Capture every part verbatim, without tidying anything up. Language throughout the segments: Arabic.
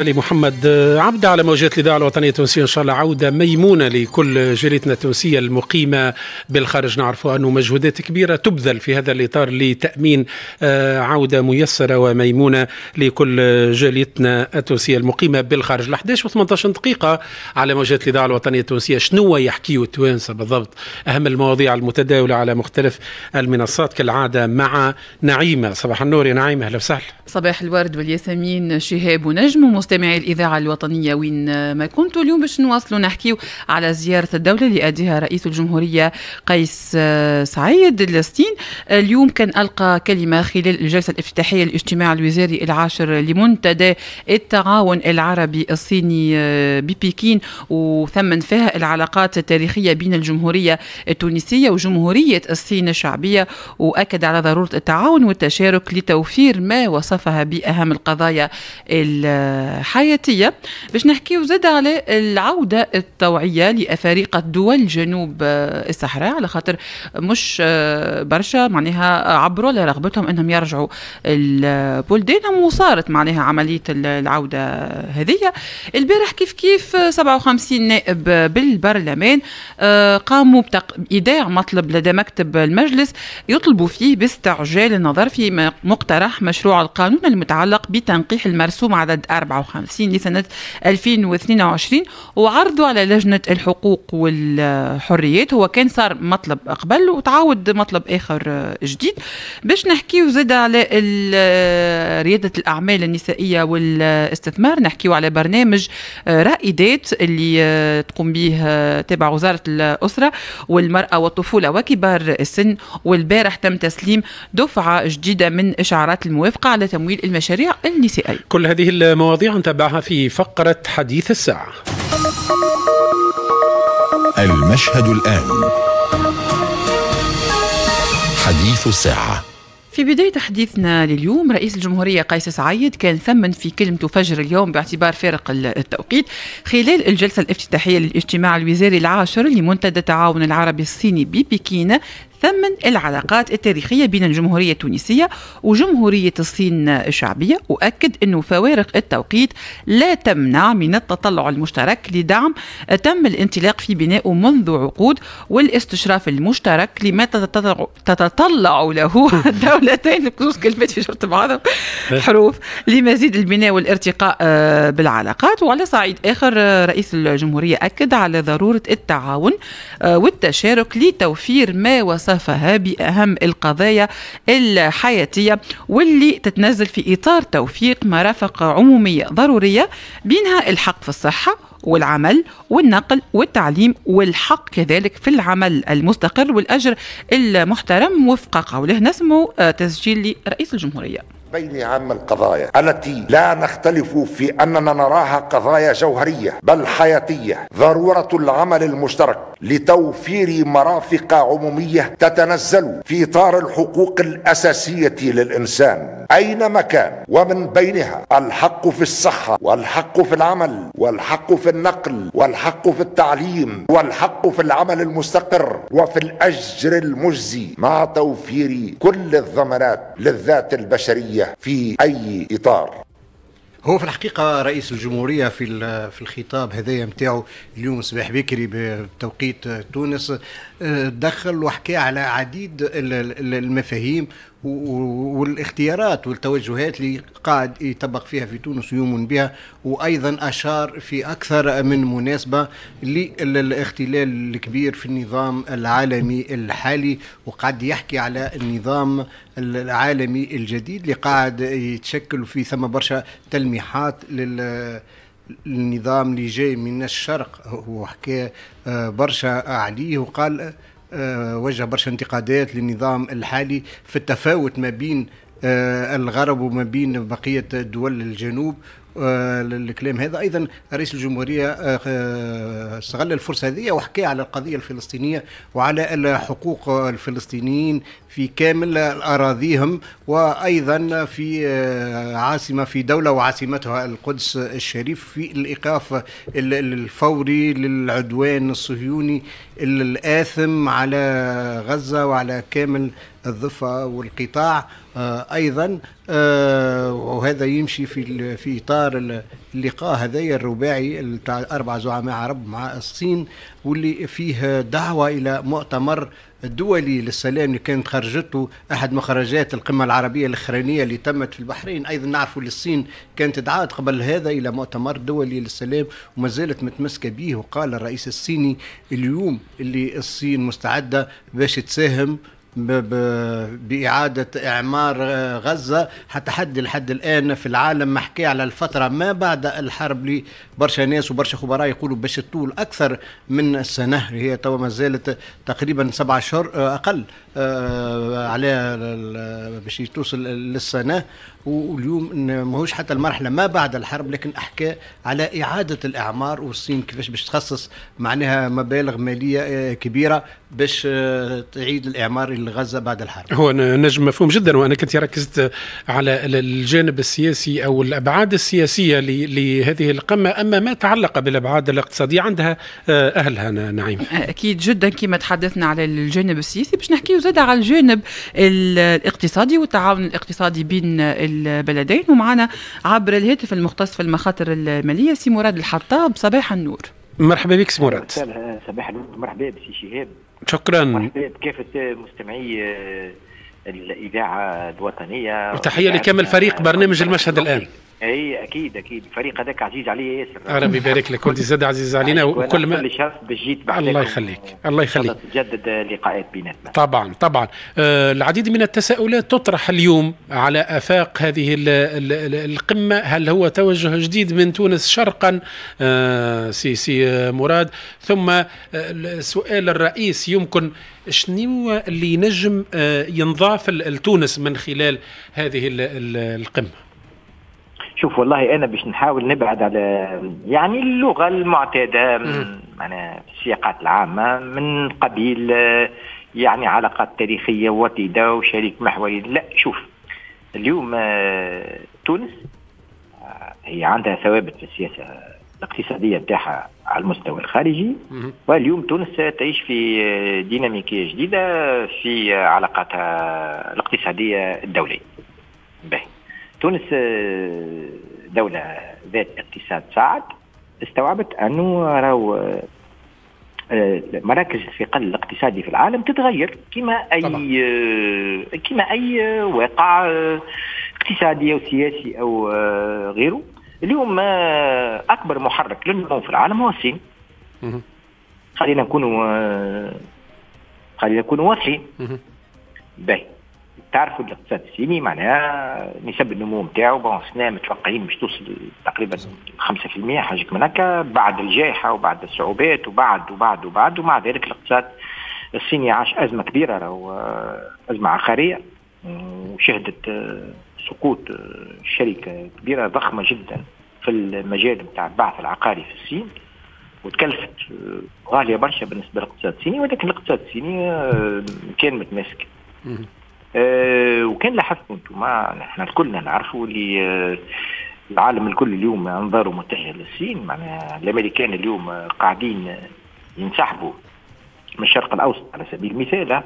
محمد عبد على موجات الإذاعة الوطنية التونسية. إن شاء الله عودة ميمونة لكل جاليتنا التونسية المقيمة بالخارج. نعرفوا أنه مجهودات كبيرة تبذل في هذا الإطار لتأمين عودة ميسرة وميمونة لكل جاليتنا التونسية المقيمة بالخارج. ل إحدى عشر وثمانية عشر دقيقة على موجات الإذاعة الوطنية التونسية. شنو يحكيوا التوانسة بالضبط؟ أهم المواضيع المتداولة على مختلف المنصات كالعادة مع نعيمة. صباح النور يا نعيمة، أهلا وسهلا. صباح الورد والياسمين شهاب ونجم ومستمعي الإذاعة الوطنية وين ما كنتوا. اليوم باش نواصلوا نحكيو على زيارة الدولة اللي أديها رئيس الجمهورية قيس سعيد للصين. اليوم كان ألقى كلمة خلال الجلسة الافتتاحية للاجتماع الوزاري العاشر لمنتدى التعاون العربي الصيني ببكين، وثمن فيها العلاقات التاريخية بين الجمهورية التونسية وجمهورية الصين الشعبية، وأكد على ضرورة التعاون والتشارك لتوفير ما وصفها بأهم القضايا الحياتية. باش نحكيو زاد على العودة الطوعية لأفارقة دول جنوب الصحراء، على خاطر مش برشا معناها عبروا على رغبتهم أنهم يرجعوا لبلدانهم، وصارت معناها عملية العودة هذه. البارح كيف كيف سبعة وخمسين نائب بالبرلمان قاموا بإيداع مطلب لدى مكتب المجلس يطلبوا فيه باستعجال النظر في مقترح مشروع القانون المتعلق بتنقيح المرسوم عدد أربعة وخمسين لسنة ألفين واثنين وعشرين، وعرضوا على لجنة الحقوق والحريات. هو كان صار مطلب قبل وتعاود مطلب آخر جديد. باش نحكيو زاد على ريادة الأعمال النسائية والاستثمار، نحكيو على برنامج رائدات اللي تقوم به تبع وزارة الأسرة والمرأة والطفولة وكبار السن. والبارح تم تسليم دفعة جديدة من إشعارات الموافقة على تمويل المشاريع النسائية. كل هذه المواضيع نتابعها في فقرة حديث الساعة. المشهد الآن حديث الساعة. في بداية حديثنا لليوم، رئيس الجمهورية قيس سعيد كان ثمن في كلمته فجر اليوم باعتبار فارق التوقيت خلال الجلسة الافتتاحية للاجتماع الوزاري العاشر لمنتدى التعاون العربي الصيني ببكين، ثمن العلاقات التاريخية بين الجمهورية التونسية وجمهورية الصين الشعبية، وأكد أنه فوارق التوقيت لا تمنع من التطلع المشترك لدعم تم الانطلاق في بناء منذ عقود، والاستشراف المشترك لما تتطلع له الدولتين بخصوص كلمات في شرط بعضهم حروف لمزيد البناء والارتقاء بالعلاقات. وعلى صعيد آخر، رئيس الجمهورية أكد على ضرورة التعاون والتشارك لتوفير ما وصف فها بأهم القضايا الحياتية، واللي تتنزل في إطار توفيق مرافق عمومية ضرورية بينها الحق في الصحة والعمل والنقل والتعليم، والحق كذلك في العمل المستقر والأجر المحترم وفق قوله. نسمع تسجيل لرئيس الجمهورية. بين أهم القضايا التي لا نختلف في أننا نراها قضايا جوهرية بل حياتية ضرورة العمل المشترك لتوفير مرافق عمومية تتنزل في إطار الحقوق الأساسية للإنسان أينما كان، ومن بينها الحق في الصحة والحق في العمل والحق في النقل والحق في التعليم والحق في العمل المستقر وفي الأجر المجزي، مع توفير كل الضمانات للذات البشرية في أي إطار. هو في الحقيقة رئيس الجمهورية في في الخطاب هذايا متاعو اليوم صباح بكري بتوقيت تونس دخل وحكى على عديد المفاهيم والاختيارات والتوجهات اللي قاعد يطبق فيها في تونس ويؤمن بها، وأيضا أشار في أكثر من مناسبة للاختلال الكبير في النظام العالمي الحالي، وقاعد يحكي على النظام العالمي الجديد اللي قاعد يتشكل في ثم برشا تلميحات لل النظام اللي جاي من الشرق. هو حكى برشا عليه وقال وجه برشا انتقادات للنظام الحالي في التفاوت ما بين الغرب وما بين بقية دول الجنوب. الكلام هذا أيضا رئيس الجمهورية استغل الفرصة هذه وحكى على القضية الفلسطينية وعلى حقوق الفلسطينيين في كامل أراضيهم، وأيضا في عاصمة في دولة وعاصمتها القدس الشريف، في الإيقاف الفوري للعدوان الصهيوني الآثم على غزة وعلى كامل الضفة والقطاع. أيضا آه وهذا يمشي في في اطار اللقاء هذايا الرباعي تاع اربع زعماء عرب مع الصين، واللي فيه دعوه الى مؤتمر الدولي للسلام اللي كانت خرجته احد مخرجات القمه العربيه الاخرانيه اللي تمت في البحرين. ايضا نعرفوا للصين كانت دعات قبل هذا الى مؤتمر دولي للسلام وما زالت متمسكه به. وقال الرئيس الصيني اليوم اللي الصين مستعده باش تساهم بإعادة إعمار غزة، حتى حد لحد الآن في العالم محكي على الفترة ما بعد الحرب اللي برشا ناس وبرشا خبراء يقولوا باش تطول أكثر من السنة، هي توا ما زالت تقريبا سبعة أشهر أقل على باش توصل للسنة. واليوم ماهوش حتى المرحلة ما بعد الحرب، لكن أحكى على إعادة الإعمار، والصين كيفاش باش تخصص معناها مبالغ مالية كبيرة باش تعيد الإعمار لغزة بعد الحرب. هو نجم مفهوم جدا، وأنا كنت ركزت على الجانب السياسي أو الأبعاد السياسية لهذه القمة، أما ما تعلق بالأبعاد الاقتصادية عندها أهلها. نعيم أكيد جدا كما تحدثنا على الجانب السياسي، باش نحكيه زاد على الجانب الاقتصادي والتعاون الاقتصادي بين البلدين. ومعنا عبر الهاتف المختص في المخاطر المالية سي مراد الحطاب. صباح النور. مرحبا بك سي مراد. صباح النور. مرحبا بسي شهاب. شكرا. مرحبا بكافة مستمعي الإذاعة الوطنية، وتحية لكامل فريق برنامج المشهد الآن. اي اكيد اكيد الفريق هذاك عزيز علي ياسر. ربي يبارك لك، كنت زاد عزيز علينا وكل ما شرف بجيت. الله يخليك الله يخليك. تجدد لقاءات بيناتنا. طبعا طبعا. آه العديد من التساؤلات تطرح اليوم على آفاق هذه ال ال القمة. هل هو توجه جديد من تونس شرقا آه سي سي مراد؟ ثم آه السؤال الرئيس يمكن شنو اللي نجم آه ينضاف لتونس من خلال هذه ال ال القمة؟ شوف والله أنا باش نحاول نبعد على يعني اللغة المعتادة معنا في السياقات العامة من قبيل يعني علاقات تاريخية وطيدة وشريك محوري. لا شوف اليوم تونس هي عندها ثوابت في السياسة الاقتصادية بتاعها على المستوى الخارجي، واليوم تونس تعيش في ديناميكية جديدة في علاقاتها الاقتصادية الدولية. باهي تونس دولة ذات اقتصاد صاعد، استوعبت أنه راهو مراكز الثقل الاقتصادي في العالم تتغير كما أي كما أي واقع اقتصادي أو سياسي أو غيره. اليوم أكبر محرك للنمو في العالم هو الصين. خلينا نكونوا خلينا نكونوا واضحين. باهي تعرفوا الاقتصاد الصيني معناها نسب النمو نتاعو بون سنة متوقعين باش توصل تقريبا خمسة في المية حاجة من هكا بعد الجائحة وبعد الصعوبات وبعد وبعد وبعد ومع ذلك الاقتصاد الصيني عاش أزمة كبيرة أو أزمة عقارية، وشهدت سقوط شركة كبيرة ضخمة جدا في المجال نتاع البعث العقاري في الصين، وتكلفت غالية برشا بالنسبة للاقتصاد الصيني، ولكن الاقتصاد الصيني كان متماسك. أه وكان لاحظتوا انتم احنا كلنا نعرفوا اللي أه العالم الكل اليوم انظاره متجهه للصين. معناها الامريكان اليوم قاعدين ينسحبوا من الشرق الاوسط على سبيل المثال،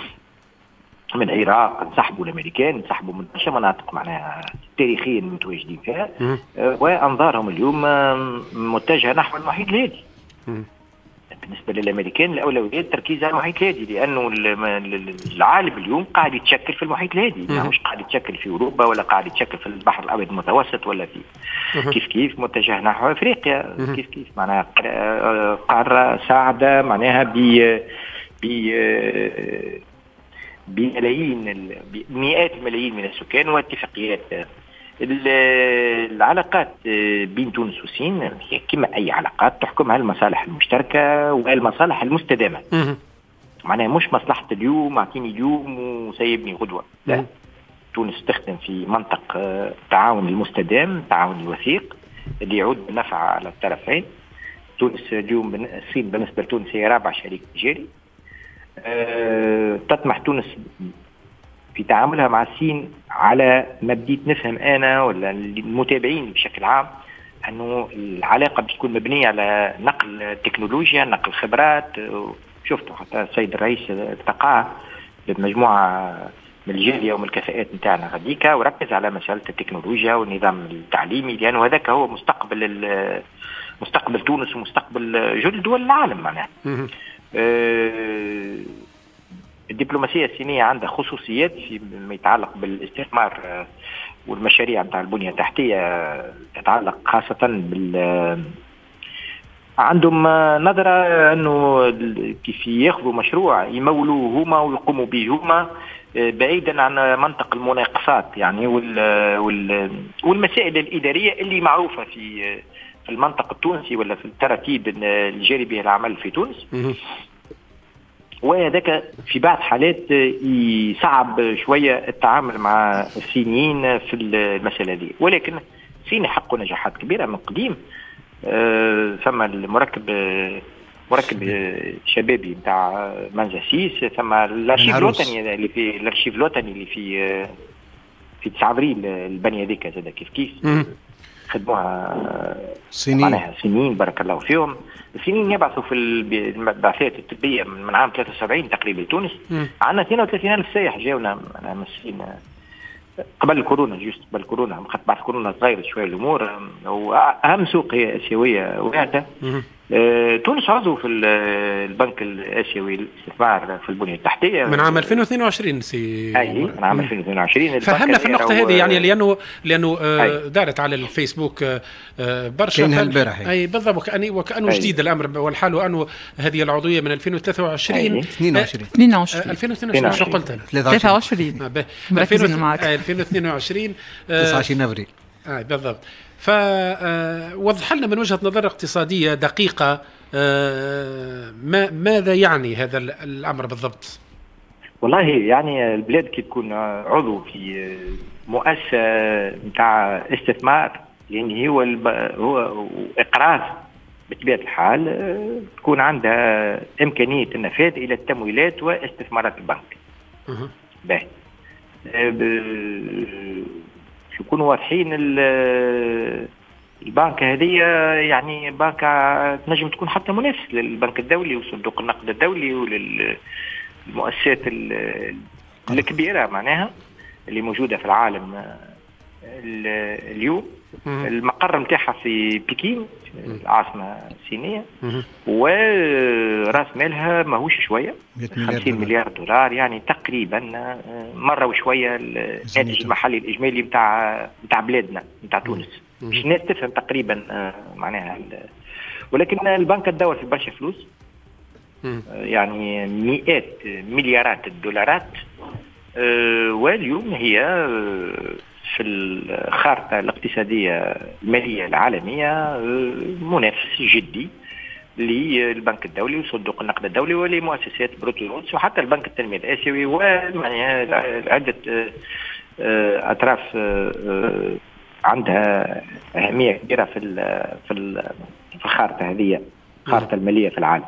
من العراق انسحبوا الامريكان، انسحبوا من برشا مناطق معناها تاريخيا متواجدين فيها، أه وانظارهم اليوم متجهه نحو المحيط الهادي. بالنسبة للأمريكان الأولوية التركيز على المحيط الهادي، لأنه العالم اليوم قاعد يتشكل في المحيط الهادي، مش قاعد يتشكل في أوروبا ولا قاعد يتشكل في البحر الأبيض المتوسط ولا في كيف كيف متجه نحو أفريقيا كيف كيف معناها قارة ساعدة معناها ب ب بملايين بمئات الملايين من السكان واتفاقيات. العلاقات بين تونس والصين هي كما أي علاقات تحكمها المصالح المشتركة والمصالح المستدامة. معناها مش مصلحة اليوم أعطيني اليوم وسيبني غدوة، لا. تونس تخدم في منطق التعاون المستدام، التعاون الوثيق اللي يعود بالنفع على الطرفين. تونس اليوم الصين بالنسبة لتونس هي رابع شريك تجاري. أه تطمح تونس في تعاملها مع الصين على ما بديت نفهم أنا ولا المتابعين بشكل عام أنه العلاقة بتكون مبنية على نقل تكنولوجيا، نقل خبرات. شفتوا حتى السيد الرئيس التقى بمجموعة من الجاليه ومن الكفاءات نتاعنا غاديكا، وركز على مساله التكنولوجيا والنظام التعليمي، لانه هذاك هو مستقبل مستقبل تونس ومستقبل جل دول العالم معناها. أه الدبلوماسيه الصينيه عندها خصوصيات فيما يتعلق بالاستثمار والمشاريع نتاع البنيه التحتيه، تتعلق خاصه بال عندهم نظره انه كيف ياخذوا مشروع يمولوه هما ويقوموا به هما بعيدا عن منطق المناقصات يعني والمسائل الاداريه اللي معروفه في في المنطق التونسي ولا في التراتيب الجاري بها العمل في تونس. وهذاك في بعض حالات يصعب شويه التعامل مع الصينيين في المساله هذه، ولكن الصين حققوا نجاحات كبيره من قديم. أه ثم المركب مركب شبابي نتاع منزا سيس، ثم الارشيف الوطني اللي في الارشيف الوطني اللي في في تسعة ابريل البنيه هذيك زاد كيف كيف خدموها الصينيين معناها الصينيين بارك الله فيهم. الصينيين يبعثوا في البعثات الطبيه من عام ثلاثة وسبعين تقريبا لتونس. عندنا اثنين وثلاثين ألف سائح جاونا من الصين قبل الكورونا، جوست قبل الكورونا، خاطر بعد الكورونا تغيرت شويه الامور. واهم سوق هي اسيويه واحده. أه تونس عضو في البنك الاسيوي للاستثمار في البنيه التحتيه من عام ألفين واثنين وعشرين سي اي من عام ألفين واثنين وعشرين. فهمنا في النقطه هذه يعني لانه لانه آه دارت على الفيسبوك آه برشا البارح اي بالضبط، وكأني وكانه أي. جديد الامر، والحال انه هذه العضويه من ألفين وثلاثة وعشرين اثنين وعشرين اثنين وعشرين ألفين واثنين وعشرين شو قلت انا ثلاثة وعشرين مركزين معك ألفين واثنين وعشرين تسعة وعشرين ابريل اي بالضبط. فوضح لنا من وجهة نظر اقتصادية دقيقة ما ماذا يعني هذا الأمر بالضبط؟ والله يعني البلاد كي تكون عضو في مؤسسة نتاع استثمار يعني هو هو إقراض بطبيعة الحال تكون عندها إمكانية النفاذ إلى التمويلات واستثمارات البنك. باهي يكونوا واضحين. البنك هذه يعني بنك تنجم تكون حتى منافس للبنك الدولي وصندوق النقد الدولي وللمؤسسات الكبيرة معناها اللي موجودة في العالم اليوم. المقر نتاعها في بكين العاصمة الصينية، وراس مالها ماهوش شوية خمسين مليار دولار، يعني تقريبا مرة وشوية الناتج المحلي الإجمالي نتاع نتاع بلادنا نتاع تونس. مش الناس تفهم تقريبا معناها. ولكن البنك تدور في برشا فلوس، يعني مئات مليارات الدولارات، واليوم هي في الخارطة الاقتصادية المالية العالمية منافس جدي للبنك الدولي وصندوق النقد الدولي ولمؤسسات بروتونوتس وحتى البنك التنمية الآسيوي، ويعني عدة أطراف عندها أهمية كبيرة في في في الخارطة هذه، الخارطة المالية في العالم.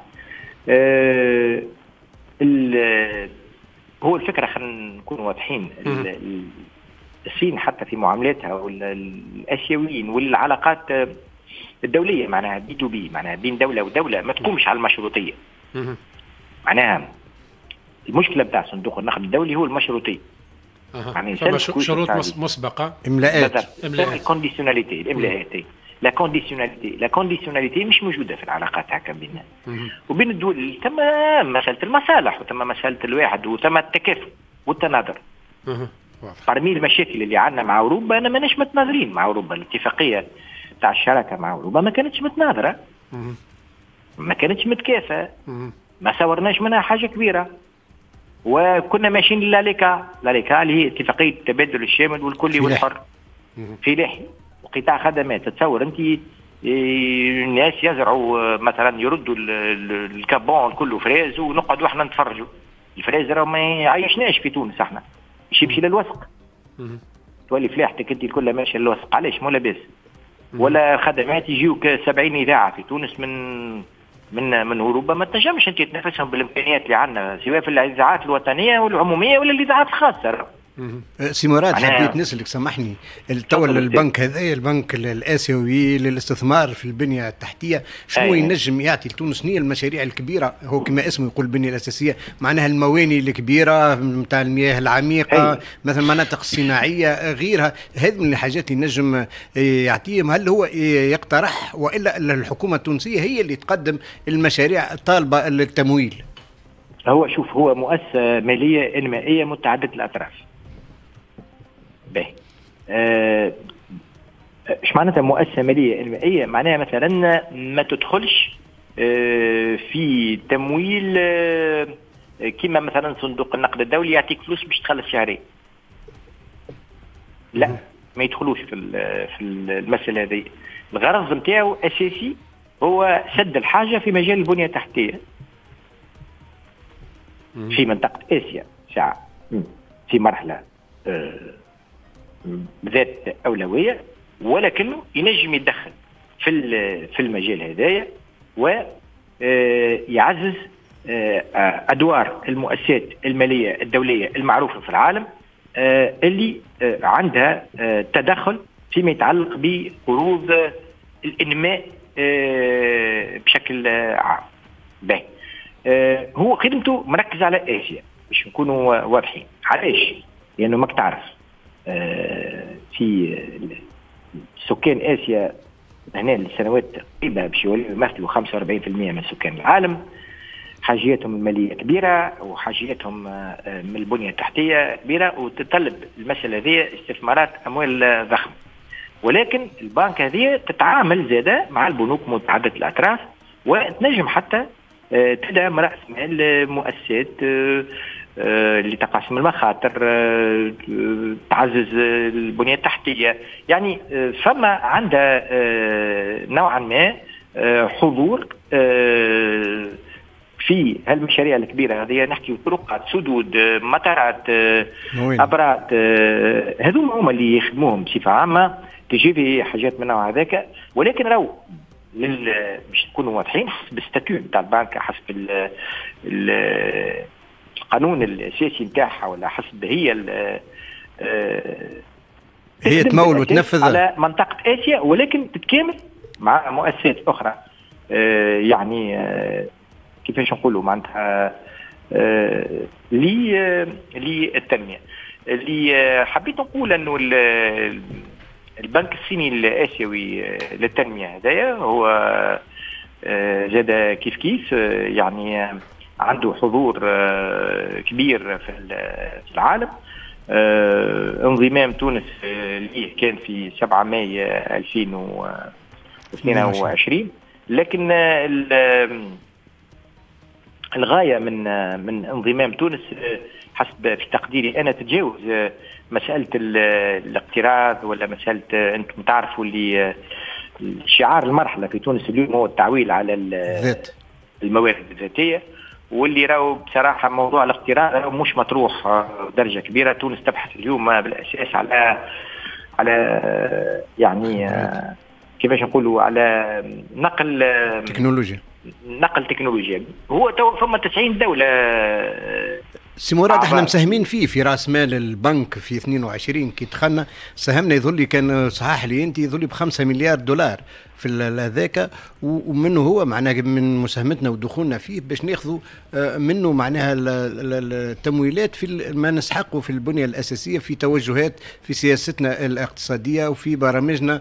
هو الفكرة خلينا نكون واضحين، الصين حتى في معاملاتها والآسيويين والعلاقات الدولية معناها بي تو بي، معناها بين دولة ودولة ما تقومش على المشروطية. معناها المشكلة بتاع صندوق النقد الدولي هو المشروطية. يعني شروط مسبقة، إملاءات، الكونديسيوناليتي، الإملاءات، لا كونديسيوناليتي، لا كونديسيوناليتي مش موجودة في العلاقات هكا بيننا وبين الدول. ثم مسألة المصالح وثم مسألة الواحد وثم التكافؤ والتناظر. برمي المشاكل اللي عندنا مع أوروبا أنا ماناش متناظرين مع أوروبا. الاتفاقية تاع الشراكة مع أوروبا ما كانتش متناظرة، ما كانتش متكافئة، ما صورناش منها حاجة كبيرة، وكنا ماشيين للاليكا. لاليكا اللي هي اتفاقية التبادل الشامل والكلي والحر في لاحي وقطاع خدمات. تصور أنت الناس يزرعوا مثلا يردوا الكابون كله فريز ونقعدوا احنا نتفرجوا. الفريز راه ما يعيشناش في تونس، احنا مش يمشي للوسق، تولي فلاحتك انت الكل ماشيه للوسق. علاش؟ مو لاباس. ولا خدمات يجيوك سبعين اذاعه في تونس من من من اوروبا، ما تنجمش انت تنافسهم بالامكانيات اللي عندنا، سواء في الاذاعات الوطنيه والعموميه ولا الاذاعات الخاصه. سي مراد حبيت نسألك سامحني، توا البنك هذا البنك الآسيوي للاستثمار في البنية التحتية شنو ينجم يعطي لتونس؟ نية المشاريع الكبيرة، هو كما اسمه يقول البنية الأساسية، معناها المواني الكبيرة نتاع المياه العميقة أي. مثلا المناطق الصناعية غيرها، هذه من الحاجات ينجم يعطيهم. هل هو يقترح وإلا الحكومة التونسية هي اللي تقدم المشاريع الطالبة التمويل؟ هو شوف، هو مؤسسة مالية إنمائية متعددة الأطراف. باهي. أه ايش معناتها مؤسسة مالية إنمائية؟ معناها مثلا ما تدخلش أه في تمويل أه كما مثلا صندوق النقد الدولي يعطيك فلوس باش تخلص شهرين. لا، ما يدخلوش في في المسألة هذه. الغرض نتاعو أساسي هو سد الحاجة في مجال البنية التحتية في منطقة آسيا ساعة في مرحلة أه ذات أولوية، ولكنه ينجم يتدخل في في المجال هذايا ويعزز أدوار المؤسسات المالية الدولية المعروفة في العالم اللي عندها تدخل فيما يتعلق بقروض الإنماء بشكل عام. باهي. هو خدمته مركز على آسيا باش نكونوا واضحين. علاش؟ لأنه ماك تعرف في سكان آسيا هنا لسنوات قريبة باش يوليو يمثلوا خمسة وأربعين بالمئة من سكان العالم، حاجياتهم المالية كبيرة وحاجياتهم من البنية التحتية كبيرة، وتتطلب المسألة هذه استثمارات أموال ضخمة. ولكن البنك هذه تتعامل زادة مع البنوك متعددة الأطراف، وتنجم حتى تدعم رأس مال مؤسسات اللي تقاسم المخاطر، تعزز البنية التحتية. يعني فما عندها نوعا ما حضور في هالمشاريع الكبيرة هذه. نحكي طرقات، سدود، مطارات، أبراج، هذوما هما اللي يخدموهم بصفة عامة، تجي في حاجات من نوع هذاك. ولكن راهو باش نكونوا واضحين، حسب الستاتيو تاع البنك، حسب ال ال القانون الاساسي نتاعها، ولا حسب هي هي تمول وتنفذ على منطقه اسيا، ولكن تتكامل مع مؤسسات اخرى. يعني كيفاش نقولوا معناتها للتنميه. اللي حبيت نقول انه البنك الصيني الاسيوي للتنميه هذايا هو زاد كيف كيف يعني عنده حضور كبير في العالم. انضمام تونس ليه كان في سبعة مايو ألفين واثنين وعشرين، لكن الغاية من من انضمام تونس حسب في تقديري أنا تتجاوز مسألة الاقتراض، ولا مسألة أنتم تعرفوا اللي شعار المرحلة في تونس اليوم هو التعويل على الذات، الموارد الذاتية. واللي راهو بصراحة موضوع الاقتراض راهو مش مطروح درجة كبيرة. تونس تبحث اليوم بالأساس على على يعني كيفاش نقولوا على نقل تكنولوجيا نقل تكنولوجيا. هو تو فما تسعين دولة. سي مراد احنا مساهمين فيه في راس مال البنك في اثنين وعشرين كي دخلنا ساهمنا، يظل كان صحاح لي انت يظل بخمسة مليار دولار في هذاك، ومنه هو معناه من مساهمتنا ودخولنا فيه باش ناخذوا منه معناها التمويلات في ما نسحقه في البنية الأساسية، في توجهات في سياستنا الاقتصادية وفي برامجنا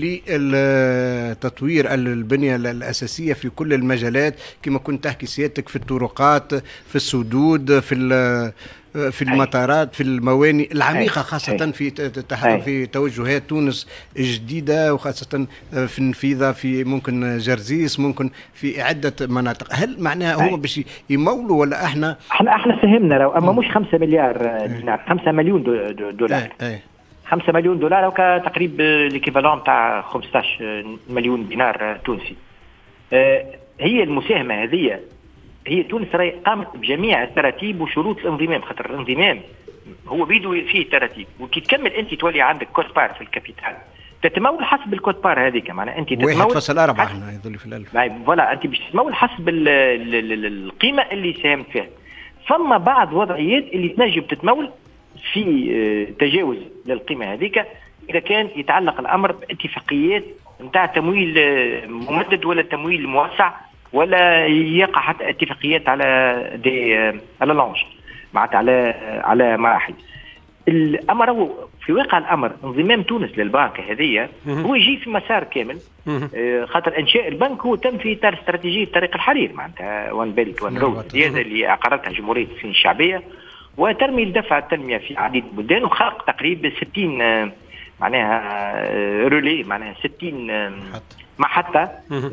لتطوير البنية الأساسية في كل المجالات، كما كنت تحكي سيادتك في الطرقات، في السدود، في في المطارات، في المواني العميقة، خاصة في في توجهات تونس جديدة، وخاصة في النفيذة في ممكن جرزيس، ممكن في عدة مناطق. هل معناها هو باش يمولوا ولا احنا احنا احنا ساهمنا لو اما مش خمسة مليار دينار، خمسة مليون دولار. أي. أي. خمسة مليون دولار او تقريبا ليكيفالون تاع خمسة عشر مليون دينار تونسي. اه هي المساهمة هذه، هي تونس راهي قامت بجميع التراتيب وشروط الانضمام، خاطر الانضمام هو بيدو فيه تراتيب، وكي تكمل انت تولي عندك كوت بار في الكابيتال، تتمول حسب الكوت بار هذيك، معناها انت تتمول واحد فاصلة أربعة هنا يظل في الألف. فوالا انت باش تتمول حسب ال ال ال القيمه اللي ساهمت فيها. ثم بعض وضعيات اللي تنجم تتمول في تجاوز للقيمه هذيك اذا كان يتعلق الامر باتفاقيات نتاع تمويل ممدد ولا تمويل موسع، ولا يقع حتى اتفاقيات على دي على لونج معناتها على على مراحل. الامر في واقع الامر انضمام تونس للبنك هذه هو يجي في مسار كامل، خاطر انشاء البنك هو تم في اطار استراتيجيه طريق الحرير معناتها وان بيلت وان رود هذا اللي اقرتها جمهوريه الصين الشعبيه، وترمي لدفع التنميه في عديد البلدان وخلق تقريبا ستين معناها رولي معناها ستين محطة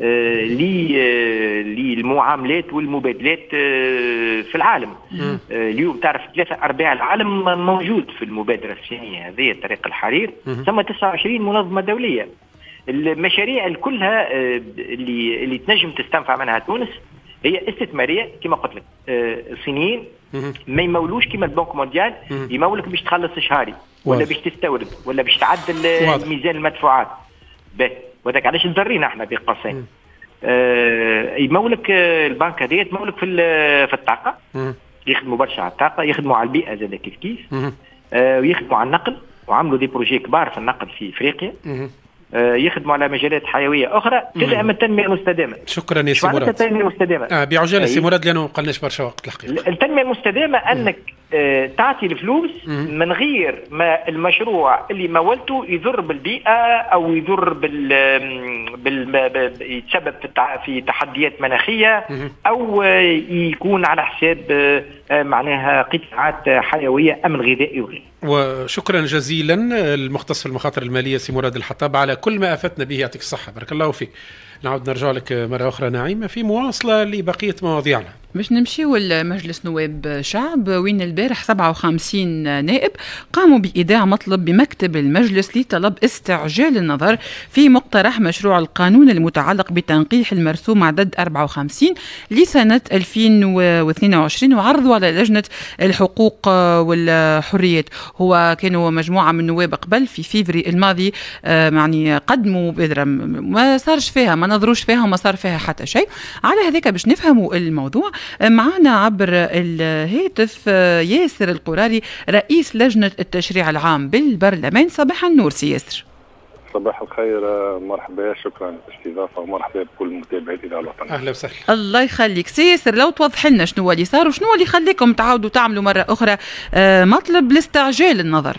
للمعاملات والمبادلات في العالم. اليوم تعرف ثلاثة أرباع العالم موجود في المبادرة الصينية هذه طريق الحرير، ثم تسعة وعشرين منظمة دولية. المشاريع كلها اللي اللي تنجم تستنفع منها تونس هي استثمارية كما قلت لك. الصينيين ما يمولوش كما البنك مونديال يمولك باش تخلص شهري ولا باش تستورد ولا باش تعدل ميزان المدفوعات. وذاك علاش نضرينا احنا بين قوسين. آه يمولك البنك هذه تمولك في في الطاقه، يخدموا برشا على الطاقه، يخدموا على البيئه زاد كيف كيف، آه ويخدموا على النقل وعملوا دي بروجي كبار في النقل في افريقيا، آه يخدموا على مجالات حيويه اخرى تدعم التنميه المستدامه. شكرا يا سي مراد. التنميه المستدامه آه بعجاله سي مراد لانه ما قلناش برشا وقت الحقيقه. التنميه المستدامه انك آه تعطي الفلوس من غير ما المشروع اللي مولته يضر بالبيئه او يضر بال, بال... يتسبب في تحديات مناخيه او يكون على حساب آه معناها قطاعات حيويه امن غذائي وغيره. وشكرا جزيلا المختص في المخاطر الماليه سي مراد الحطاب على كل ما افدنا به، يعطيك الصحه. بارك الله فيك. نعود نرجع لك مرة أخرى نعيمة في مواصلة لبقية مواضيعنا. باش نمشيو لمجلس نواب شعب وين البارح سبعة وخمسين نائب قاموا بإيداع مطلب بمكتب المجلس لطلب استعجال النظر في مقترح مشروع القانون المتعلق بتنقيح المرسوم عدد أربعة وخمسين لسنة ألفين واثنين وعشرين وعرضوا على لجنة الحقوق والحريات. هو كانوا مجموعة من النواب قبل في فيفري الماضي يعني قدموا مبادرة ما صارش فيها ما نظروش فيها وما صار فيها حتى شيء. على هذاك باش نفهموا الموضوع معنا عبر الهاتف ياسر القراري رئيس لجنة التشريع العام بالبرلمان. صباح النور سي ياسر. صباح الخير، مرحبا، شكرا للاستضافة ومرحبا بكل متابعي الإذاعة الوطنية. أهلا وسهلا. الله يخليك سي ياسر، لو توضح لنا شنو اللي صار وشنو اللي يخليكم تعاودوا تعملوا مرة أخرى مطلب لاستعجال النظر.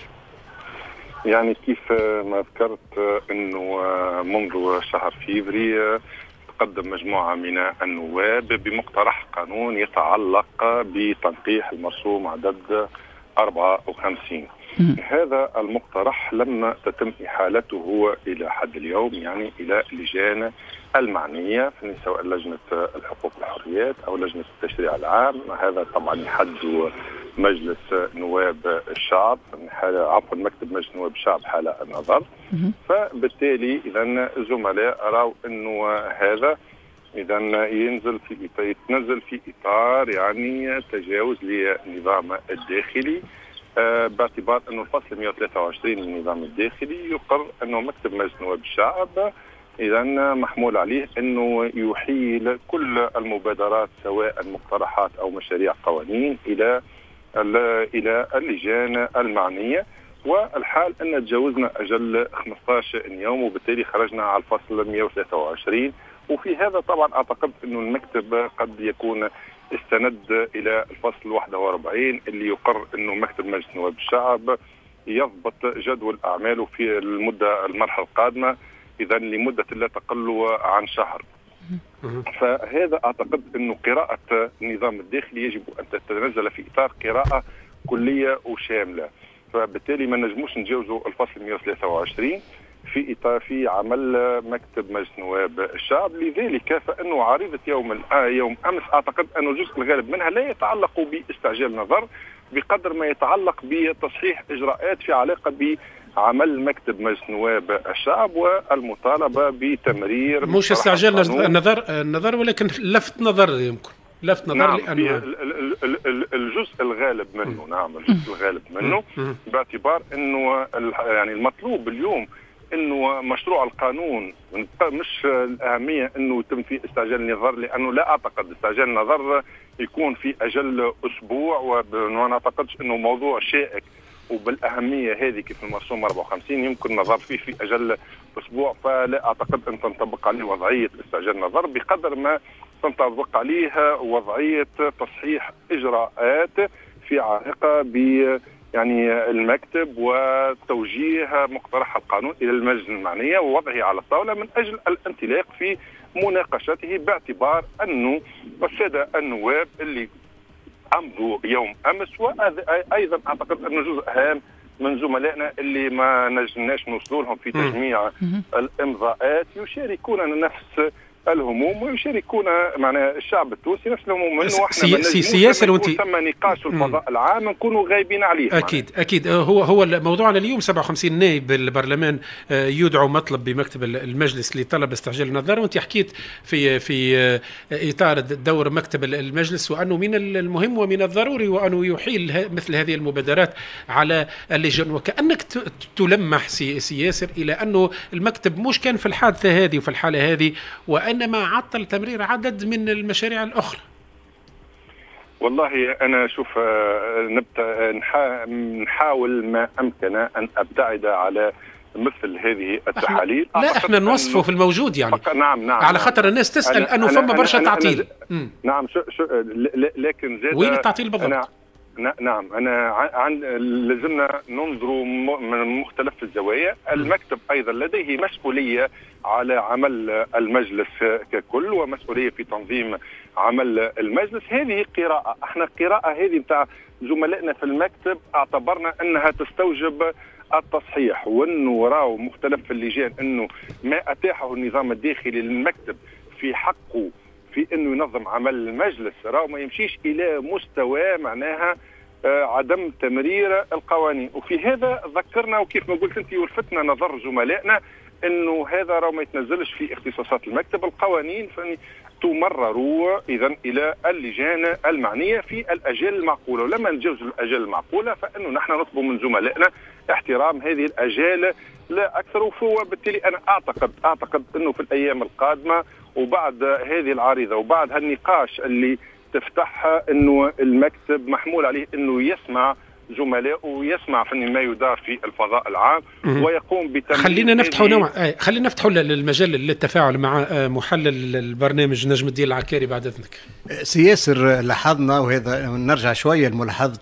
يعني كيف ما ذكرت أنه منذ شهر فيفري تقدم مجموعة من النواب بمقترح قانون يتعلق بتنقيح المرسوم عدد أربعة وخمسين. هذا المقترح لم تتم إحالته إلى حد اليوم يعني إلى اللجان المعنية، سواء لجنة الحقوق والحريات أو لجنة التشريع العام. هذا طبعا يحد مجلس نواب الشعب عفوا مكتب مجلس نواب الشعب حال النظر. فبالتالي إذا الزملاء رأوا أنه هذا إذا ينزل في يتنزل في إطار يعني تجاوز للنظام الداخلي، آه باعتبار أنه الفصل مئة وثلاثة وعشرين من النظام الداخلي يقر أنه مكتب مجلس نواب الشعب إذا محمول عليه أنه يحيل كل المبادرات سواء مقترحات أو مشاريع قوانين إلى إلى اللجان المعنية. والحال أن تجاوزنا أجل خمسة عشر يوم وبالتالي خرجنا على الفصل مئة وثلاثة وعشرين. وفي هذا طبعا أعتقد أنه المكتب قد يكون استند إلى الفصل واحد وأربعين اللي يقر أنه مكتب مجلس نواب الشعب يضبط جدول أعماله في المدة المرحلة القادمة إذا لمدة لا تقل عن شهر. فهذا أعتقد أنه قراءة النظام الداخلي يجب أن تتنزل في إطار قراءة كلية وشاملة، فبالتالي ما نجموش نتجاوزوا الفصل مئة وثلاثة وعشرين في إطار في عمل مكتب مجلس نواب الشعب. لذلك فإنه عريضة يوم يوم أمس أعتقد أن الجزء الغالب منها لا يتعلق باستعجال نظر بقدر ما يتعلق بتصحيح إجراءات في علاقة بعمل مكتب مجلس نواب الشعب والمطالبة بتمرير مش استعجال النظر النظر ولكن لفت نظر يمكن لفت نظر نعم لأنه الجزء الغالب منه نعم الجزء الغالب منه باعتبار أنه يعني المطلوب اليوم انه مشروع القانون مش الاهميه انه يتم فيه استعجال النظر، لانه لا اعتقد استعجال النظر يكون في اجل اسبوع، وما نعتقدش انه موضوع شائك وبالاهميه هذه كيف المرسوم أربعة وخمسين يمكن النظر فيه في اجل اسبوع، فلا اعتقد ان تنطبق عليه وضعيه استعجال النظر بقدر ما تنطبق عليه وضعيه تصحيح اجراءات في علاقه ب يعني المكتب وتوجيه مقترح القانون الى المجلس المعنيه ووضعه على الطاوله من اجل الانطلاق في مناقشته، باعتبار انه الساده النواب اللي امضوا يوم امس وايضا اعتقد انه جزء هام من زملائنا اللي ما نجمناش نوصلوا لهم في تجميع الامضاءات يشاركون نفس الهموم ويشاركون معنا الشعب التونسي نفس الهموم، انه احنا سي سياسه وانت ثم نقاش الفضاء العام نكونوا غايبين عليه. اكيد معنا. اكيد هو هو موضوعنا اليوم سبعة وخمسين نائب بالبرلمان يدعو مطلب بمكتب المجلس لطلب استعجال النظر، وانت حكيت في في اطار دور مكتب المجلس وانه من المهم ومن الضروري وانه يحيل مثل هذه المبادرات على اللجان، وكانك تلمح سي ياسر الى انه المكتب مش كان في الحادثه هذه وفي الحاله هذه وإنما عطل تمرير عدد من المشاريع الأخرى. والله أنا شوف نحاول ما أمكن أن أبتعد على مثل هذه التحاليل. لا احنا نوصفه في الموجود يعني. نعم نعم على خاطر الناس تسأل أنه فما برشا تعطيل. أنا نعم شو شو لكن زاد وين التعطيل بالضبط؟ نعم أنا عن لازمنا ننظروا من مختلف الزوايا. المكتب أيضا لديه مسؤولية على عمل المجلس ككل ومسؤولية في تنظيم عمل المجلس. هذه قراءة، احنا القراءة هذه بتاع زملائنا في المكتب اعتبرنا أنها تستوجب التصحيح، وأنه راو مختلف اللجان أنه ما أتاحه النظام الداخلي للمكتب في حقه في انه ينظم عمل المجلس راهو ما يمشيش الى مستوى معناها آه عدم تمرير القوانين. وفي هذا ذكرنا وكيف ما قلت انت ولفتنا نظر زملائنا انه هذا راهو ما يتنزلش في اختصاصات المكتب. القوانين تمرر اذا الى اللجان المعنيه في الاجال المعقوله، ولما نتجاوز الاجال المعقوله فانه نحن نطلب من زملائنا احترام هذه الاجال لا اكثر. وبالتالي انا اعتقد اعتقد انه في الايام القادمه وبعد هذه العريضه وبعد هالنقاش اللي تفتحها انه المكتب محمول عليه انه يسمع زملائه ويسمع في ما يدار في الفضاء العام ويقوم بتمرير. خلينا نفتحوا نوع خلينا نفتحوا المجال للتفاعل مع محلل البرنامج نجم الدين العكاري بعد اذنك. سياسر لاحظنا وهذا نرجع شويه لملاحظه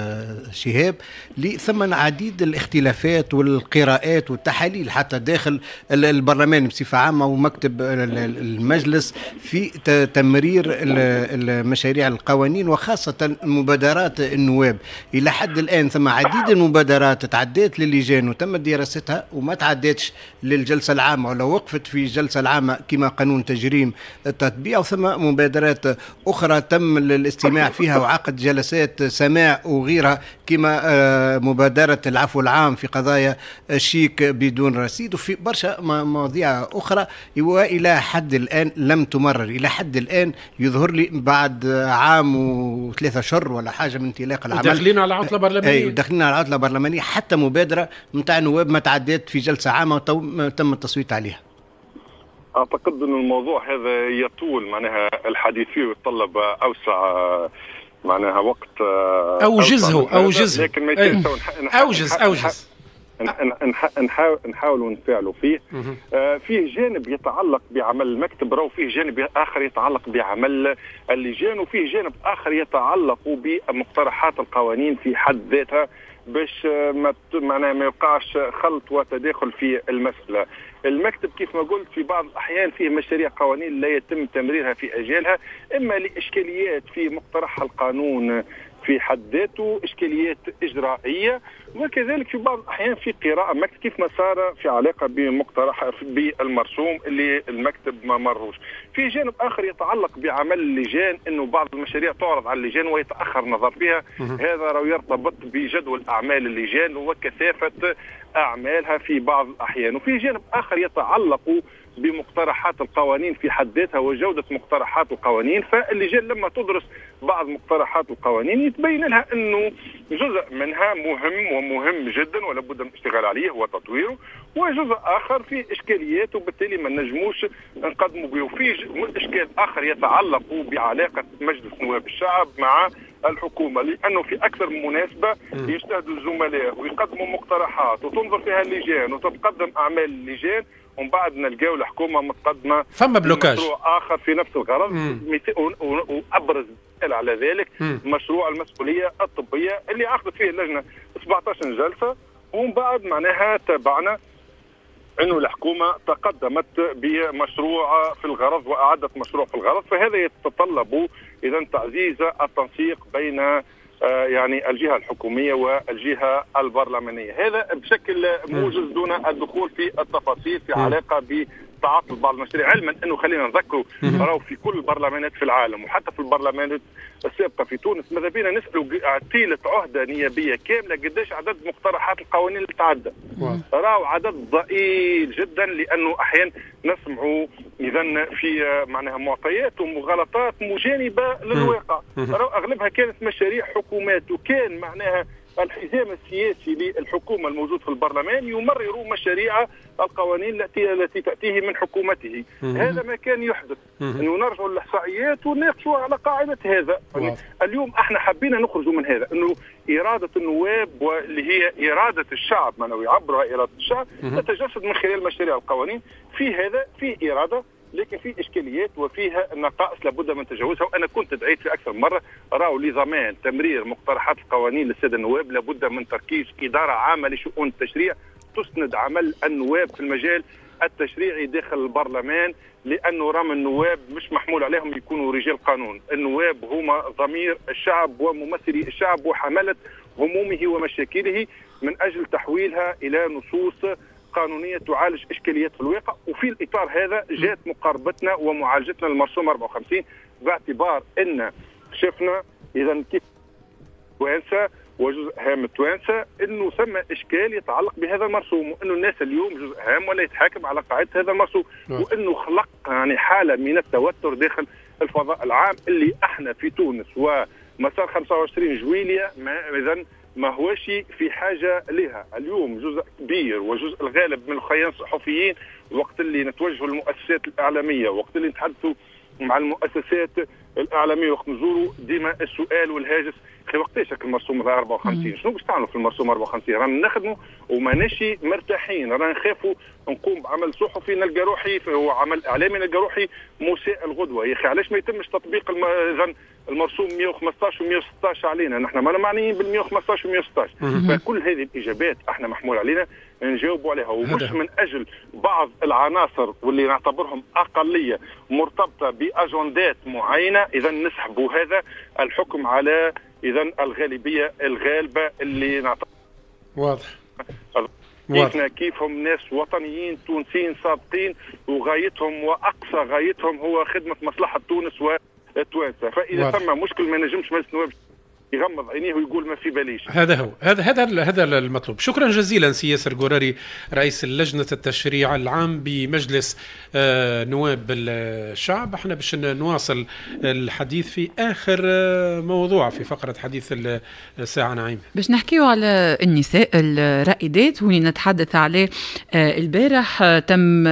شهاب لي ثم عديد الاختلافات والقراءات والتحاليل حتى داخل البرلمان بصفه عامه ومكتب المجلس في تمرير المشاريع القوانين وخاصه مبادرات النواب. الى حد الآن ثم عديد المبادرات تعديت للجان وتم دراستها وما تعديتش للجلسة العامة ولا وقفت في الجلسة العامة كما قانون تجريم التطبيع، وثم مبادرات أخرى تم الاستماع فيها وعقد جلسات سماع وغيرها كما مبادرة العفو العام في قضايا الشيك بدون رصيد وفي برشا مواضيع أخرى. وإلى حد الآن لم تمرر، إلى حد الآن يظهر لي بعد عام وثلاثة شهر ولا حاجة من انطلاق العمل داخلين على عطلة برلمانية. اي داخلين على عطلة برلمانية، حتى مبادرة نتاع النواب ما تعديت في جلسة عامة وتم التصويت عليها. اعتقد ان الموضوع هذا يطول معناها الحديث فيه ويتطلب اوسع معناها وقت. اوجزه اوجزه لكن ما اوجز اوجز نحاول نحاول نفعلوا فيه. آه فيه جانب يتعلق بعمل المكتب راهو فيه جانب اخر يتعلق بعمل اللجان وفيه جانب اخر يتعلق بمقترحات القوانين في حد ذاتها باش ما معناها ما يوقعش خلط وتداخل في المسألة. المكتب كيف ما قلت في بعض الأحيان فيه مشاريع قوانين لا يتم تمريرها في أجالها، إما لإشكاليات في مقترح القانون في حد ذاته، إشكاليات إجرائية، وكذلك في بعض الأحيان في قراءة مكتب كيف ما صار في علاقة بمقترح بالمرسوم اللي المكتب ما مروش. في جانب آخر يتعلق بعمل اللجان، إنه بعض المشاريع تعرض على اللجان ويتأخر النظر فيها، هذا راه يرتبط بجدول أعمال اللجان وكثافة أعمالها في بعض الأحيان. وفي جانب آخر يتعلق بمقترحات القوانين في حد ذاتها وجودة مقترحات القوانين، فاللجان لما تدرس بعض مقترحات القوانين يتبين لها أنه جزء منها مهم ومهم جدا ولا بد من الاشتغال عليه وتطويره، وجزء آخر فيه إشكاليات وبالتالي ما نجموش نقدموا به. وفي إشكال آخر يتعلق بعلاقة مجلس نواب الشعب مع الحكومه، لانه في اكثر من مناسبه يجتهدوا الزملاء ويقدموا مقترحات وتنظر فيها اللجان وتتقدم اعمال اللجان، ومن بعد نلقاو الحكومه متقدمه فما بلوكاج مشروع اخر في نفس الغرض. وابرز مثال على ذلك مم. مشروع المسؤوليه الطبيه اللي عقدت فيه اللجنه سبعطاش جلسه، ومن بعد معناها تابعنا انه الحكومه تقدمت بمشروع في الغرض واعدت مشروع في الغرض، فهذا يتطلب اذا تعزيز التنسيق بين آه يعني الجهه الحكوميه والجهه البرلمانيه. هذا بشكل موجز دون الدخول في التفاصيل في علاقه بتعاطي بعض المشاريع، علما انه خلينا نذكروا راهو في كل البرلمانات في العالم وحتى في البرلمانات السابقه في تونس ماذا بينا نسالوا طيله عهده نيابيه كامله قداش عدد مقترحات القوانين اللي تعدى. راهو عدد ضئيل جدا، لانه احيانا نسمعوا اذا في معناها معطيات ومغالطات مجانبه للواقع. راهو اغلبها كانت مشاريع حكومات، وكان معناها الحزام السياسي للحكومه الموجود في البرلمان يمرر مشاريع القوانين التي التي تاتيه من حكومته. هذا ما كان يحدث، انه نرجعوا للاحصائيات ونناقشوا على قاعده هذا. اليوم احنا حبينا نخرجوا من هذا، انه اراده النواب واللي هي اراده الشعب معناها يعبرها اراده الشعب تتجسد من خلال مشاريع القوانين. في هذا في اراده، لكن في اشكاليات وفيها نقائص لابد من تجاوزها. وانا كنت دعيت في اكثر مره راهو لضمان تمرير مقترحات القوانين للساده النواب لابد من تركيز اداره عامه لشؤون التشريع تسند عمل النواب في المجال التشريعي داخل البرلمان، لانه رغم النواب مش محمول عليهم يكونوا رجال قانون، النواب هما ضمير الشعب وممثلي الشعب وحمله همومه ومشاكله من اجل تحويلها الى نصوص قانونيه تعالج اشكاليات في الواقع. وفي الاطار هذا جاءت مقاربتنا ومعالجتنا للمرسوم أربعة وخمسين، باعتبار ان شفنا اذا كيف توانسه وجزء هام التوانسه انه ثم اشكال يتعلق بهذا المرسوم، وانه الناس اليوم جزء هام ولا يتحاكم على قاعده هذا المرسوم، وانه خلق يعني حاله من التوتر داخل الفضاء العام اللي احنا في تونس ومسار خمسة وعشرين جويلية ما اذا ما هوش في حاجه لها. اليوم جزء كبير وجزء الغالب من الخيان الصحفيين وقت اللي نتوجهوا للمؤسسات الاعلاميه، وقت اللي نتحدثوا مع المؤسسات الاعلاميه، وقت نزوروا ديما السؤال والهاجس خي وقتاش المرسوم أربعة وخمسين؟ شنو باش تعملوا في المرسوم أربعة وخمسين؟ رانا نخدموا وماناش مرتاحين، رانا نخافوا نقوم بعمل صحفي نلقى روحي هو عمل اعلامي نلقى روحي مساء الغدوه. يا اخي علاش ما يتمش تطبيق اذا المرسوم مئة وخمسطاش ومئة وستطاش علينا؟ نحن ما معنيين بال مئة وخمسطاش ومئة وستطاش. فكل هذه الاجابات احنا محمول علينا نجاوبوا عليها، ومش من اجل بعض العناصر واللي نعتبرهم اقليه مرتبطه باجندات معينه اذا نسحبوا هذا الحكم على اذا الغالبيه الغالبه اللي نعتبر واضح. كيفنا كيفهم ناس وطنيين تونسيين صادقين وغايتهم واقصى غايتهم هو خدمه مصلحه تونس والتوانسه. فاذا ثم مشكل ما نجمش مجلس النواب يغمض عينيه ويقول ما في باليش. هذا هو هذا هذا هذا المطلوب. شكرا جزيلا سي ياسر قراري رئيس لجنه التشريع العام بمجلس نواب الشعب. احنا باش نواصل الحديث في اخر موضوع في فقره حديث الساعه. نعيم باش نحكيو على النساء الرائدات واللي نتحدث عليه. البارح تم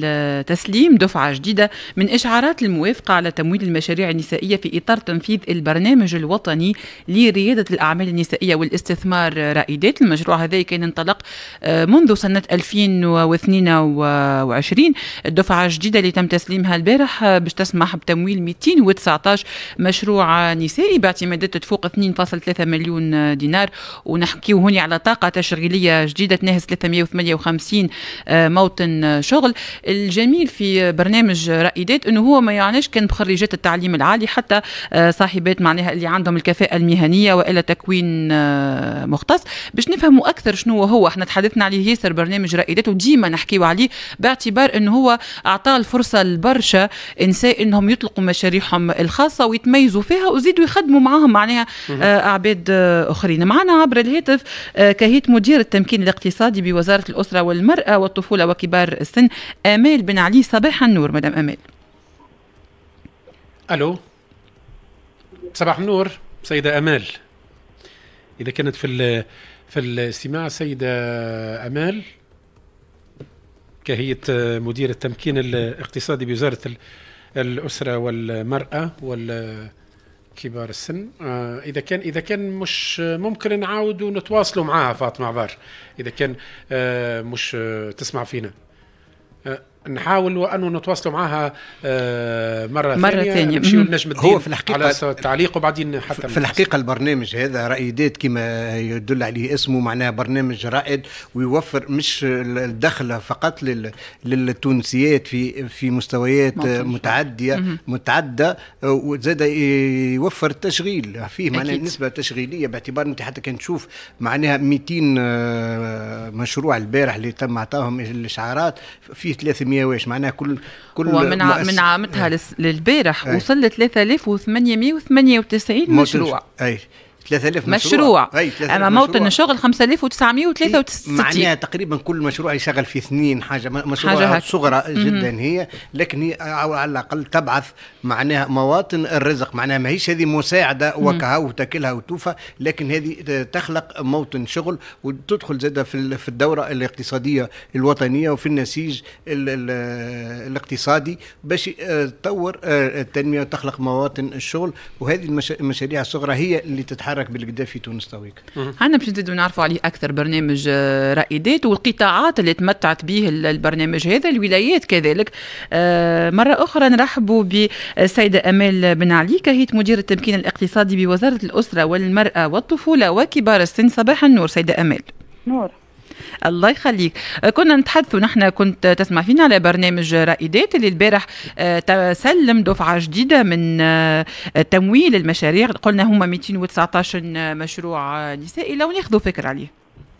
تسليم دفعه جديده من اشعارات الموافقه على تمويل المشاريع النسائيه في اطار تنفيذ البرنامج الوطني لريادة الأعمال النسائية والاستثمار رائدات. المشروع هذا كان انطلق منذ سنة ألفين واثنين وعشرين. الدفعة الجديدة اللي تم تسليمها البارح باش تسمح بتمويل مئتين وتسعة عشر مشروع نسائي باعتمادات تفوق اثنين فاصلة ثلاثة مليون دينار. ونحكيو هنا على طاقة تشغيلية جديدة تناهز ثلاثمئة وثمانية وخمسين موطن شغل. الجميل في برنامج رائدات انه هو ما يعنيش كان بخريجات التعليم العالي، حتى صاحبات معناها اللي عندهم الكفاءة المهنية وإلى تكوين مختص. باش نفهموا أكثر شنو هو، احنا تحدثنا عليه ياسر برنامج رائدات وديما نحكيو عليه باعتبار أنه هو أعطاه الفرصة لبرشا نساء أنهم يطلقوا مشاريعهم الخاصة ويتميزوا فيها ويزيدوا يخدموا معهم معناها أعباد آخرين. معنا عبر الهاتف كهيت مدير التمكين الاقتصادي بوزارة الأسرة والمرأة والطفولة وكبار السن آمال بن علي. صباح النور مدام آمال. ألو صباح النور سيدة أمال. إذا كانت في في الاستماع سيدة أمال كهيئة مدير التمكين الاقتصادي بوزارة الأسرة والمرأة كبار السن. آه اذا كان اذا كان مش ممكن نعاودوا نتواصلوا معاها فاطمه عبار، اذا كان آه مش آه تسمع فينا، آه نحاول أنه نتواصلوا معها آه مرة, مرة ثانية, ثانية. نمشيوا لنجم الدين هو في الحقيقة على التعليق وبعدين حتى في الحقيقة البرنامج هذا رائدات كما يدل عليه اسمه، معناها برنامج رائد ويوفر مش الدخل فقط للتونسيات في في مستويات متعدية متعدة، وزاد يوفر التشغيل فيه، معناها نسبة تشغيلية، باعتبار أنت حتى كان تشوف معناها مئتين مشروع البارح اللي تم عطاهم الإشعارات فيه ثلاثمئة واش، معناها كل كل ومن من عامتها للبارح وصل ل ثلاثة آلاف وثمانمئة وثمانية وتسعين مشروع. اي ثلاثة آلاف مشروع, مشروع. أما موطن الشغل خمسة آلاف وتسعمئة وثلاثة وستين، معناها تقريبا كل مشروع يشغل في اثنين حاجة مشروع صغرى جدا هي، لكن هي على الأقل تبعث معناها مواطن الرزق، معناها ما هيش هذه مساعدة وكها وتاكلها وتوفى، لكن هذه تخلق موطن شغل وتدخل زادة في الدورة الاقتصادية الوطنية وفي النسيج الاقتصادي باش تطور التنمية وتخلق مواطن الشغل. وهذه المشاريع الصغرى هي اللي تتحرك بالقدا في تونس تويك. أنا باش نزيدوا نعرفوا عليه أكثر برنامج رائدات والقطاعات اللي تمتعت به البرنامج هذا، الولايات كذلك. مرة أخرى نرحبوا بالسيدة أمال بن علي، كهية مدير التمكين الاقتصادي بوزارة الأسرة والمرأة والطفولة وكبار السن. صباح النور سيدة أمال. نور. الله يخليك. كنا نتحدثوا نحن، كنت تسمع فينا على برنامج رائدات اللي البارح تسلم دفعة جديدة من تمويل المشاريع، قلنا هم مئتين وتسعة عشر مشروع نسائي. لو ناخذوا فكرة عليه.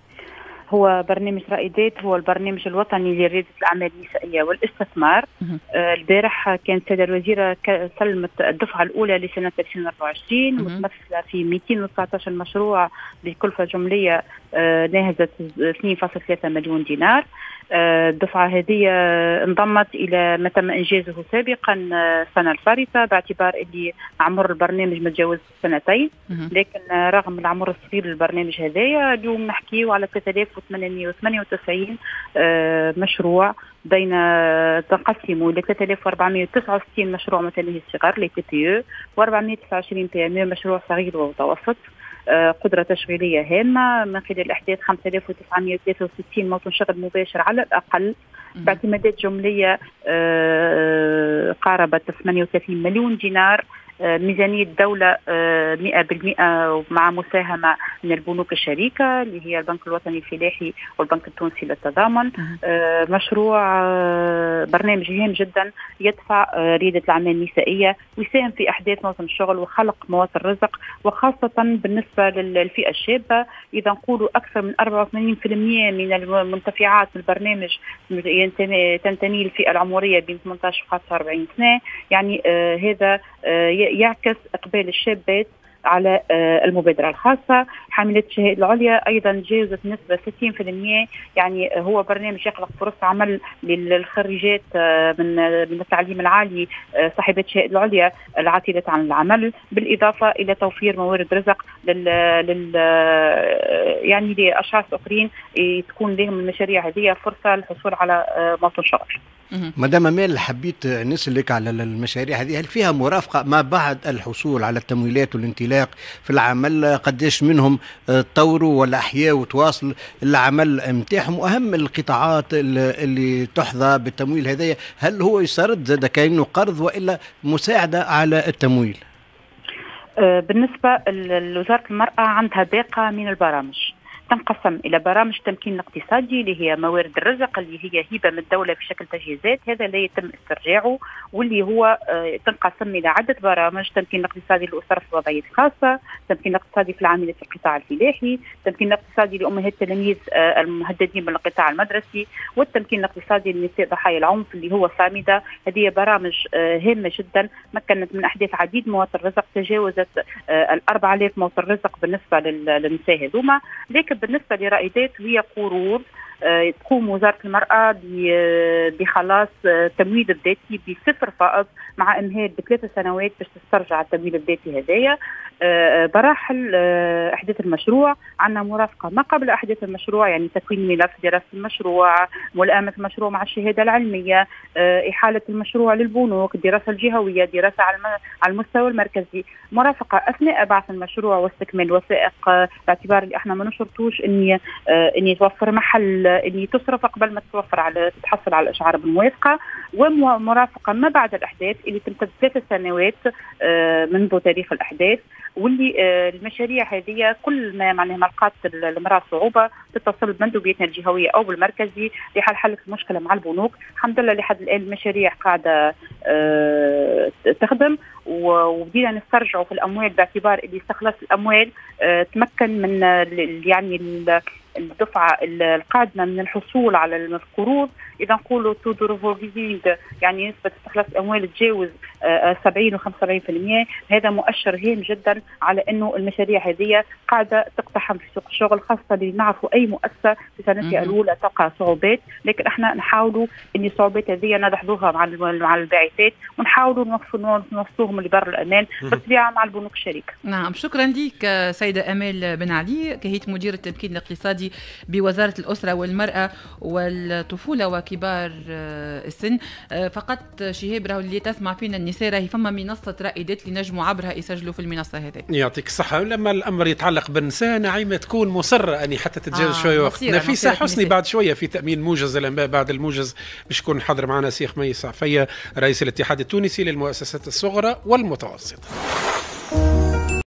هو برنامج رائدات هو البرنامج الوطني لريادة الأعمال النسائية والاستثمار. آه البارح كان السيدة الوزيرة سلمت الدفعة الأولى لسنة ألفين وأربعة وعشرين متمثلة في مئتين وتسعة عشر مشروع بكلفة جملية آه ناهزة اثنين فاصلة ثلاثة مليون دينار. الدفعة هذه انضمت إلى ما تم إنجازه سابقا السنة الفارطة، باعتبار اللي عمر البرنامج متجاوز سنتين، لكن رغم العمر الصغير للبرنامج هذايا اليوم نحكيه على ثلاثة آلاف وثمانمئة وثمانية وتسعين مشروع، بين تنقسموا ل ثلاثة آلاف وأربعمئة وتسعة وستين مشروع متناهي الصغر لي تي بي او، وأربعمئة وتسعة وعشرين بي ام او مشروع صغير ومتوسط، قدرة تشغيلية هامة من خلال إحداث خمسة آلاف وتسعمئة وثلاثة وستين موطن شغل مباشر على الأقل، باعتمادات جملية قاربت ثمانية وثلاثين مليون دينار. ميزانية الدولة مئة بالمئة مع مساهمة من البنوك الشريكة اللي هي البنك الوطني الفلاحي والبنك التونسي للتضامن. مشروع برنامج هام جدا يدفع ريادة الأعمال النسائية ويساهم في إحداث موطن الشغل وخلق مواطن رزق، وخاصة بالنسبة للفئة الشابة. إذا نقولوا أكثر من أربعة وثمانين بالمئة من المنتفعات بالبرنامج تنتمي للفئة العمرية بين ثمانية عشر وخمسة وأربعين سنة، يعني هذا يعكس إقبال الشابات على المبادرة الخاصة. حاملات الشهادة العليا أيضا تجاوزت نسبة ستين بالمئة، يعني هو برنامج يخلق فرص عمل للخريجات من من التعليم العالي صاحبات الشهادة العليا العاطلات عن العمل، بالإضافة إلى توفير موارد رزق لل, لل يعني لأشخاص آخرين تكون لهم المشاريع هذه فرصة للحصول على موطن شغل. مدام أمال، حبيت نسألك على المشاريع هذه، هل فيها مرافقة ما بعد الحصول على التمويلات والانطلاق في العمل؟ قديش منهم طوروا ولا أحياء وتواصل العمل متاعهم؟ وأهم القطاعات اللي تحظى بالتمويل هذا، هل هو يسرد زاد كأنه قرض وإلا مساعدة على التمويل؟ بالنسبة لوزارة المرأة عندها باقة من البرامج تنقسم إلى برامج تمكين الاقتصادي اللي هي موارد الرزق اللي هي هبة من الدولة في شكل تجهيزات، هذا لا يتم استرجاعه، واللي هو تنقسم إلى عدة برامج: تمكين الاقتصادي للأسر في الوضعية الخاصة، تمكين الاقتصادي في العاملات في القطاع الفلاحي، تمكين الاقتصادي لأمهات التلاميذ المهددين بالانقطاع المدرسي، والتمكين الاقتصادي للنساء ضحايا العنف اللي هو صامدة. هذه برامج هامة جدا مكنت من أحداث عديد مواطن رزق، تجاوزت الأربع آلاف موطن رزق بالنسبة للنساء هذوما. لكن بالنسبة لرائدات هي قروض تقوم وزارة المرأة بخلاص التمويل الذاتي بصفر فائض مع إمهال بثلاث سنوات باش تسترجع التمويل الذاتي هذايا. براحل إحداث المشروع عندنا مرافقة ما قبل إحداث المشروع، يعني تكوين ملف، دراسة المشروع، ملائمة المشروع مع الشهادة العلمية، إحالة المشروع للبنوك، الدراسة الجهوية، دراسة على المستوى المركزي، مرافقة أثناء بعث المشروع واستكمال الوثائق، باعتبار اللي احنا ما نشرطوش اني اني يتوفر محل اني تصرف قبل ما تتوفر على تتحصل على الاشعار بالموافقة، ومرافقة ما بعد الأحداث اللي تمتد ثلاث سنوات منذ تاريخ الأحداث، واللي المشاريع هذه كل ما معناها ملقات المرأة صعوبة تتصل بمندوبيتنا الجهوية أو بالمركزي لحل حل المشكلة مع البنوك. الحمد لله لحد الآن المشاريع قاعدة تخدم، وبدينا نسترجعوا في الأموال باعتبار اللي استخلص الأموال تمكن من يعني الدفعة القادمة من الحصول على القروض. إذا نقولوا تو دورفوفيزينغ يعني نسبة استخلاص الأموال تجاوز سبعين و خمسة وسبعين بالمئة، هذا مؤشر هام جدا على أنه المشاريع هذه قاعدة تقتحم في سوق الشغل، خاصة اللي نعرفوا أي مؤسسة في سنتها الأولى تقع صعوبات، لكن احنا نحاولوا أن الصعوبات هذه نحذوها مع مع الباعثات ونحاولوا نوصلوهم لبر الأمان بالطبيعة مع البنوك الشريكة. نعم، شكرا لك سيدة أمال بن علي، كهيئة مدير التمكين الاقتصادي بوزارة الأسرة والمرأة والطفولة وكبار السن. فقط شهاب راهو اللي تسمع فينا النساء راهي فما منصة رائدات اللي نجموا عبرها يسجلوا في المنصة هذه. يعطيك الصحة. لما الأمر يتعلق بالنساء نعيمة تكون مصرة أني حتى تتجاوز آه شوية وقت. نفيسة حسني بعد شوية في تأمين موجز الأنباء، بعد الموجز باش يكون حاضر معنا سيخ ميس عفية رئيس الاتحاد التونسي للمؤسسات الصغرى والمتوسطة.